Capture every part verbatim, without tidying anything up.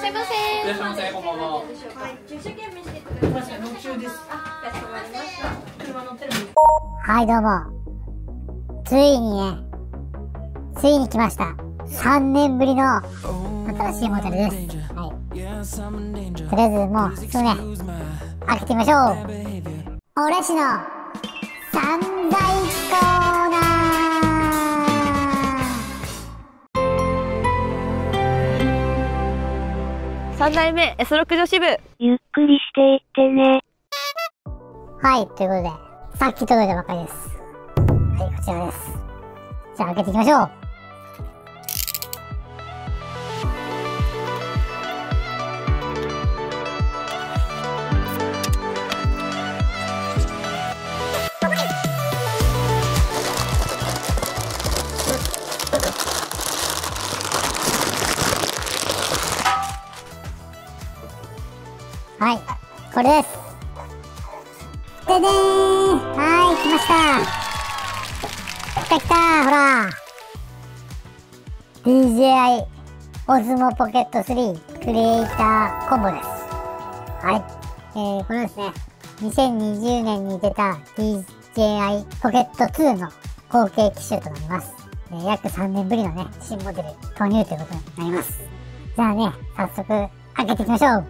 いません。 いらっしゃいませ。こんばんは。 はい、駐車券見せてください。路中です。あ、かしこまりました。車乗ってるんです。 はい、どうも。ついにね、ついに来ました。さんねんぶりの新しいモデルです。はい。とりあえずもう、すぐね、開けてみましょう。俺氏の散財コーナー。 三代目 エスろく 女子部。 ゆっくりしていってね。 はい、ということで、さっき届いたばっかりです。はい、こちらです。じゃあ開けていきましょう。はい、これです。ででーん。はい、来ました。来た来たー、ほら。ディージェーアイ オズモポケットスリークリエイターコンボです。はい。えー、これですね、にせんにじゅうねんに出た ディージェーアイ ポケットツーの後継機種となります。えー、約さんねんぶりのね、新モデル投入ということになります。じゃあね、早速開けていきましょう。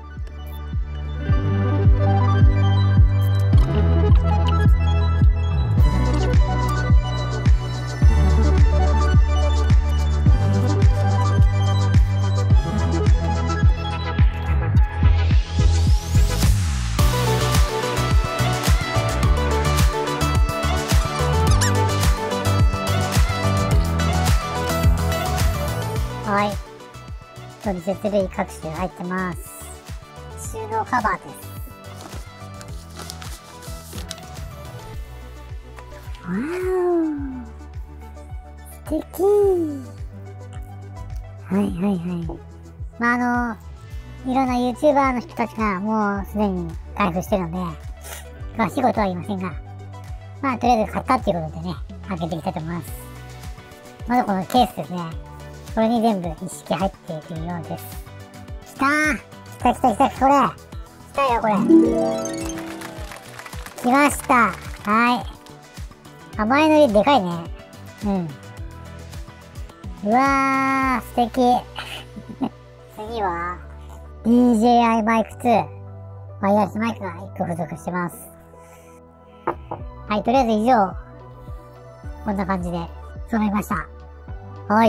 はい。取説類各種入ってます。収納カバーです。わーお。素敵ー。はいはいはい。まあ、あの、いろんな YouTuber の人たちがもうすでに開封してるので、詳しいことは言いませんが、まあ、とりあえず買ったっていうことでね、開けていきたいと思います。まずこのケースですね。これに全部一式入っているようです。きたー来た来た来た、これ来たよ、これ来ました。はい。甘いのりでかいね。うん。うわー、素敵。次は、ディージェーアイ マイクツー。ワイヤレスマイクがいっこ付属してます。はい、とりあえず以上。こんな感じで揃いました。はい。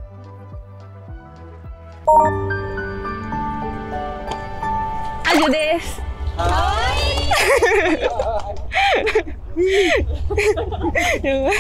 アジュです。かわいい。やばい。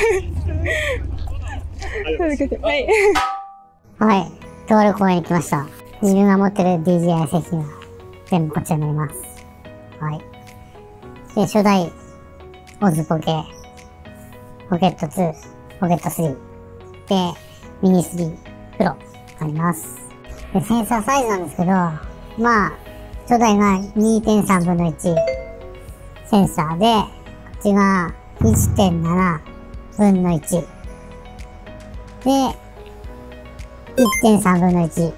はい。 はい。とある公園に来ました。自分が持ってる ディージェーアイ 製品が全部こちらになります。はい。で、初代オズポケ、ポケットツー、ポケットスリー、で、ミニスリープロあります。で、センサーサイズなんですけど、まあ、初代が にてんさんぶんのいち センサーで、こっちが いってんななぶんのいち。で、いってんさんぶんのいち。で、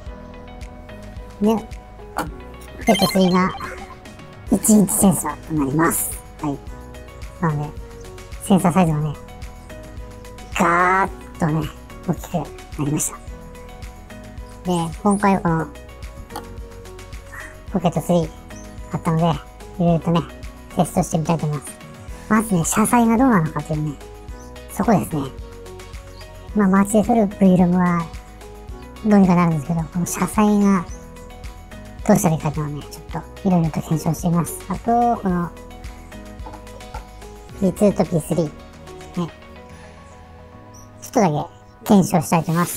ポケットスリーがいちインチセンサーとなります。はい。なので、センサーサイズがね、ガーッとね、大きくなりました。で、今回はこの、ポケットスリー買ったので、いろいろとね、テストしてみたいと思います。まずね、車載がどうなのかというね、そこですね。まあ、街で撮る Vlog は、どうにかなるんですけど、この車載が、どうしたらいいかというのをね、ちょっと、いろいろと検証しています。あと、この、ピーツー と ピースリー、ね、ちょっとだけ検証したいと思います。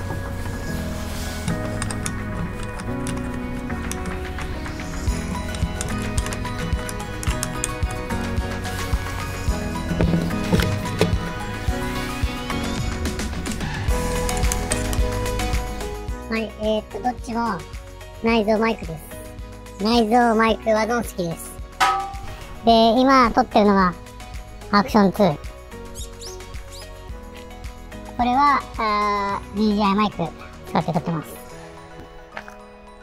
はい、えー、っと、どっちも内蔵マイクです。内蔵マイクはドン好きです。で、今撮ってるのがアクションツー。これは、あー ディージェーアイ マイク使って撮ってます。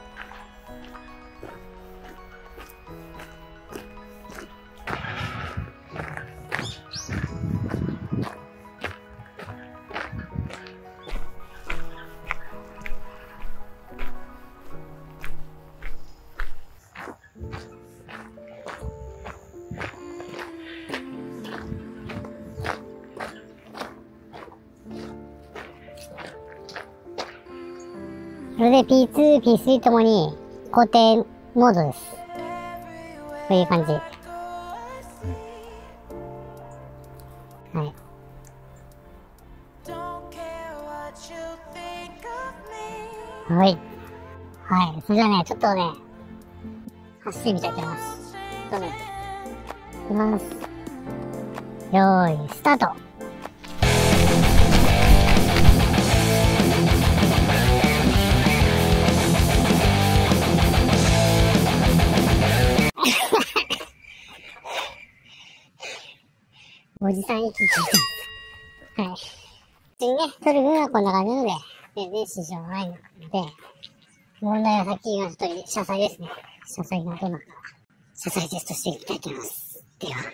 それで ピーツー、ピースリー ともに固定モードです。こういう感じ。はい。はい。はい。それじゃあね、ちょっとね、走ってみたいと思います。どうぞ。いきます。よーい、スタート。おじさん息聞いてます。はい。普通にね、取る分はこんな感じなので、全然支障ないので、問題はさっき言いました通り、車載ですね。車載がどうなるか、車載テストしていきたいと思います。では。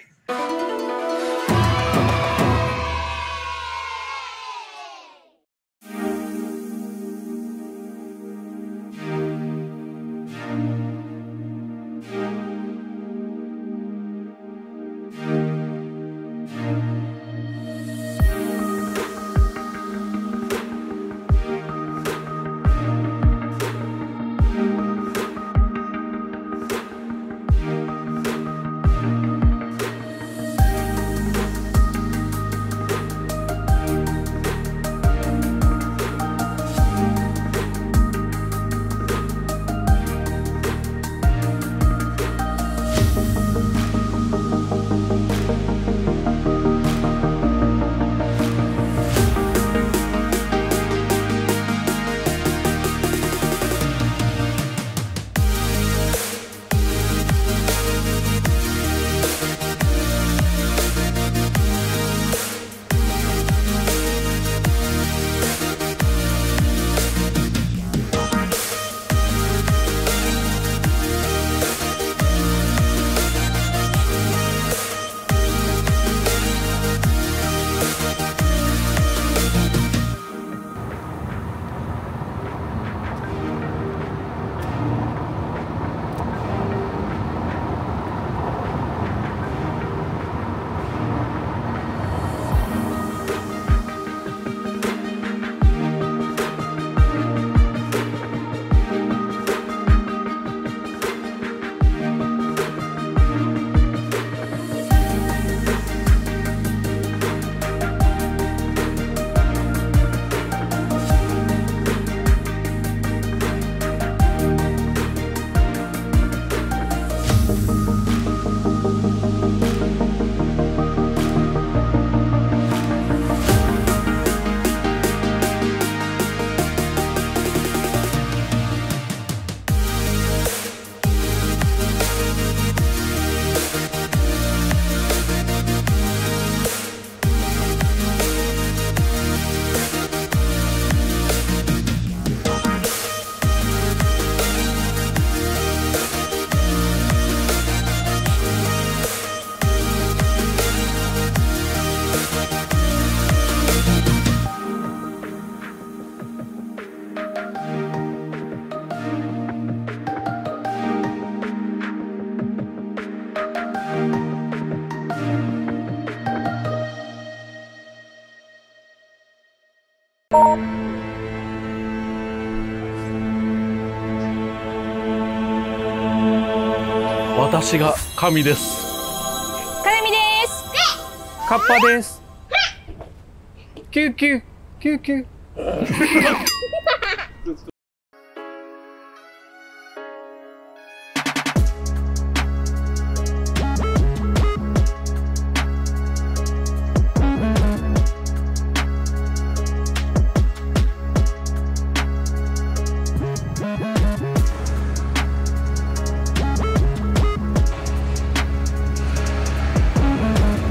私が神です。 かなみです。 カッパです。キューキューキューキュー。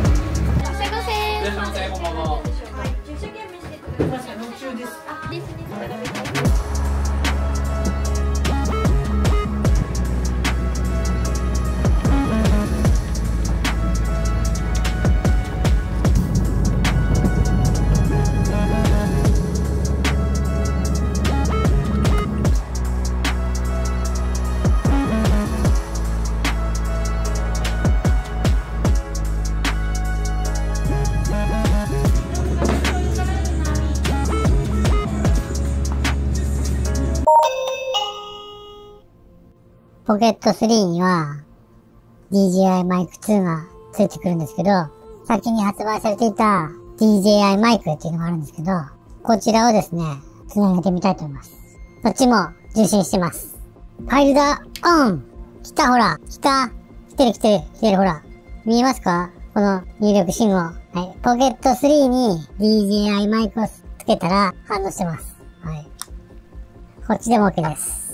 ですね。 ポケットスリーには ディージェーアイ マイクツーがついてくるんですけど、先に発売されていた ディージェーアイ マイクっていうのがあるんですけど、こちらをですね、繋げてみたいと思います。こっちも受信してます。ファイルだ、オン来た、ほら来た来てる来てる来てる、ほら見えますか、この入力信号。はい。ポケットスリーに ディージェーアイ マイクをつけたら反応してます。はい。こっちでも OK です。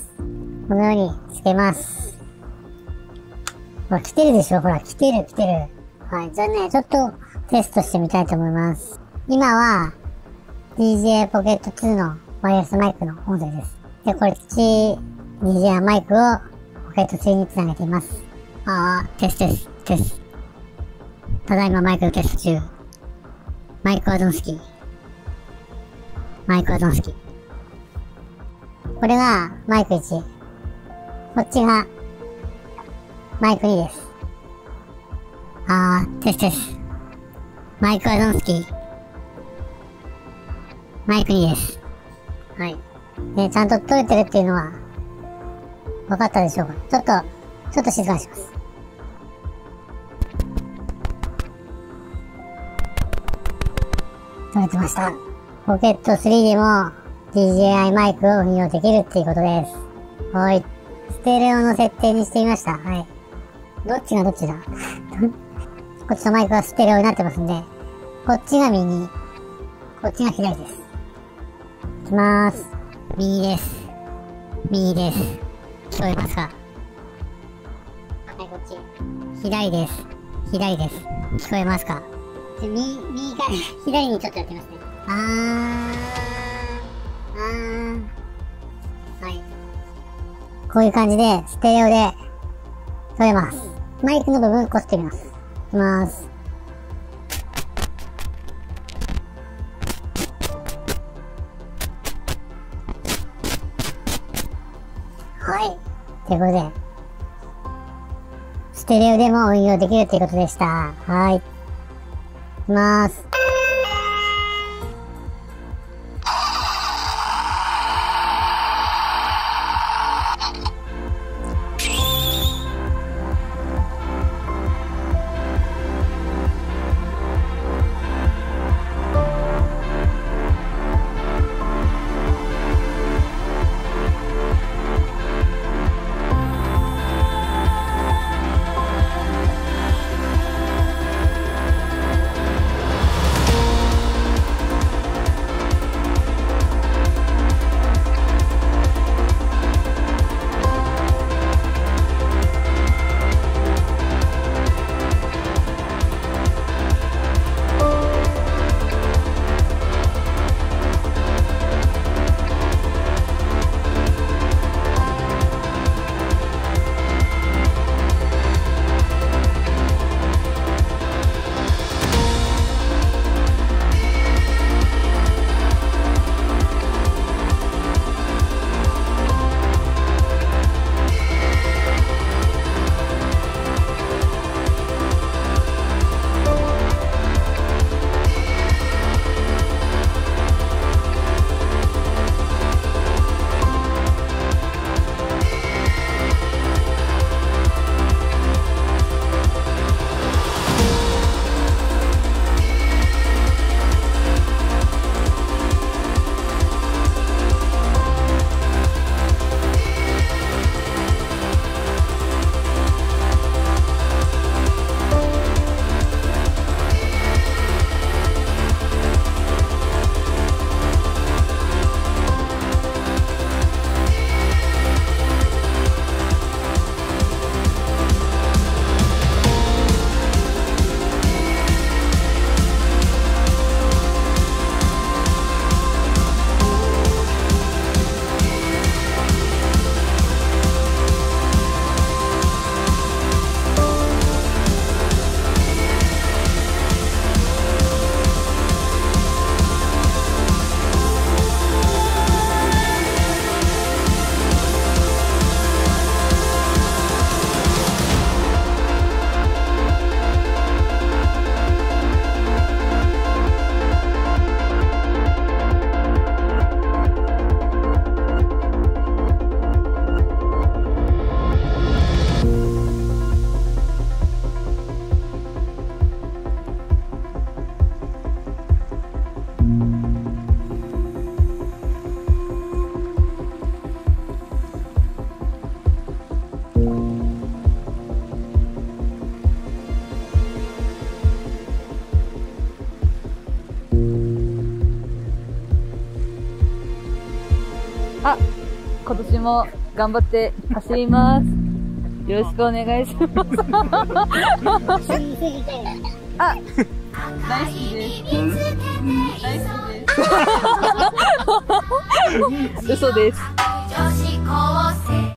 このようにつけます。ほら、来てるでしょ、ほら、来てる来てる。はい。じゃあね、ちょっとテストしてみたいと思います。今は ディージェーアイ ポケットツーのワイヤレスマイクの音声です。で、こっち ディージェーアイ マイクをポケットスリーにつなげています。あー、テストです。テスト。ただいまマイクのテスト中。マイクはドンスキー。マイクはドンスキー。これがマイクいち。こっちがマイクにです。あー、テストです。マイクはドンスキー。マイクにです。はい。で、ちゃんと撮れてるっていうのは分かったでしょうか。ちょっと、ちょっと静かにします。撮れてました。ポケットスリーでも ディージェーアイ マイクを運用できるっていうことです。はい。ステレオの設定にしてみました。はい。どっちがどっちだこっちのマイクはステレオになってますんで、こっちが右、こっちが左です。いきまーす。右です。右です。聞こえますか？はい、こっち。左です。左です。聞こえますか？で、右、右から左にちょっとやってみますね。あー、あー。はい。こういう感じで、ステレオで撮れます。マイクの部分こすってみます。いきまーす。はい。ということで、ステレオでも運用できるということでした。はい。いきまーす。 今年も頑張って走ります。よろしくお願いします。あ、大好きです。大好きです。嘘です。